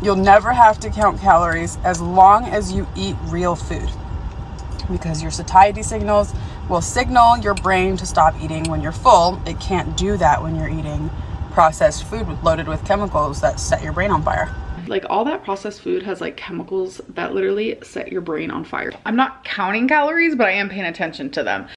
You'll never have to count calories as long as you eat real food, because your satiety signals will signal your brain to stop eating when you're full. It can't do that when you're eating processed food loaded with chemicals that set your brain on fire. Like, all that processed food has like chemicals that literally set your brain on fire. I'm not counting calories, but I am paying attention to them.